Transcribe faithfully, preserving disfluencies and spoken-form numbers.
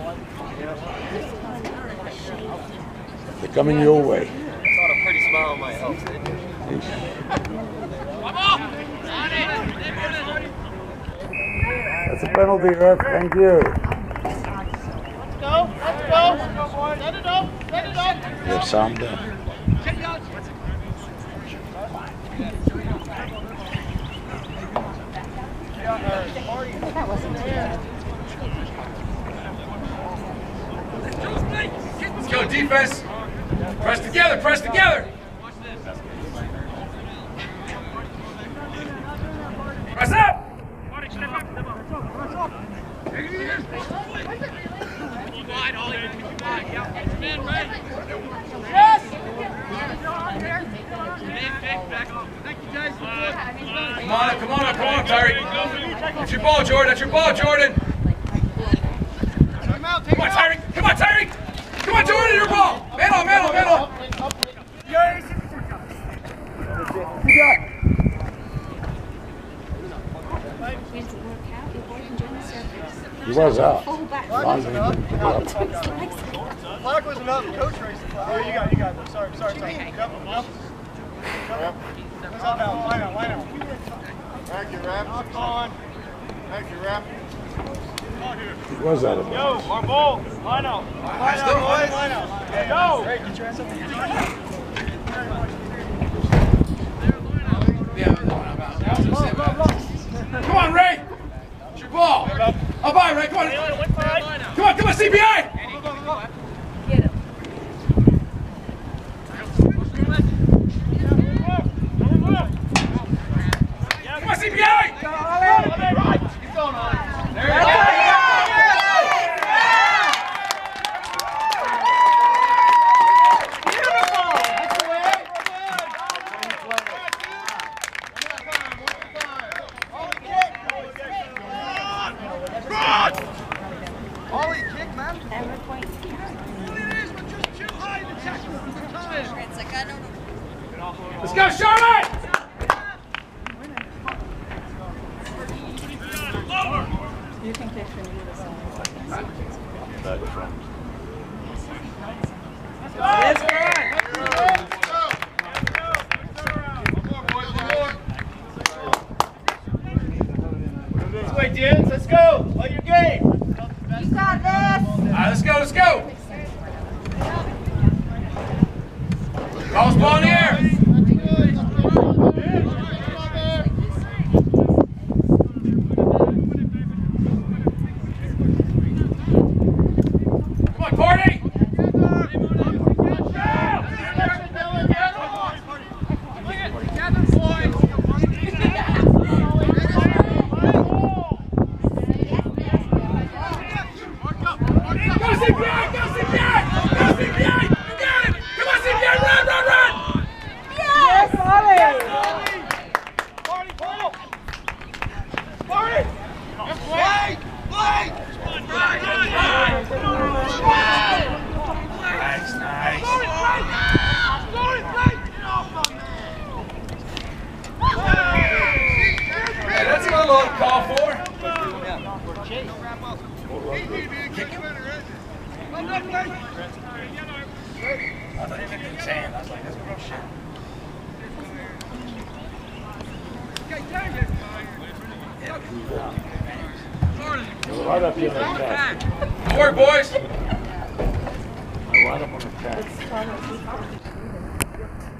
They're coming your way. I thought a pretty smile might help. That's a penalty, ref. Thank you. Let's go. Let's go. Set it up. Set it up. You have some there. That wasn't too bad. Let's go, defense. Press together, press together. Press up. Come on up, come on up, come on up, Tyreek. That's your ball, Jordan. That's your ball, Jordan. Come on, Tyreek. Come on, Tyreek. Come on, Jordan, your ball. Man on, man on, man on. He was out. Flag wasn't up. Coach raced the flag. Oh, you got it, you got it. Sorry, sorry, sorry. Yep, yep. Yep. Line out, line out, line out. Thank you, Rap. On. Thank you, Rap. He was out of Yo, our ball. Line out. Line out, boys. Line out. Go. Great, get your ass up there. Come on, Ray. It's your ball. Up by, Ray. Come on. Come on, come on, C B I. Get him. Come on, C B I. Keep going on. There you go. Let's go, Charlotte! Do you think they should do this? That's good. This way, dudes. Let's go. Play your game. You got this. All right, let's go, let's go. Ball's ball in the air. Come on, Courtney. Go C P I, go C P I, go C P I. You got it. Come on, C P I, run, run, run. Yes, Ollie. Party, Paul. Party. Play, play. Nice, nice. Hey, that's a little call for. I thought he did sand. I was like, that's real shit. Right up here on the cat. Good work, boys. Right up on the cat.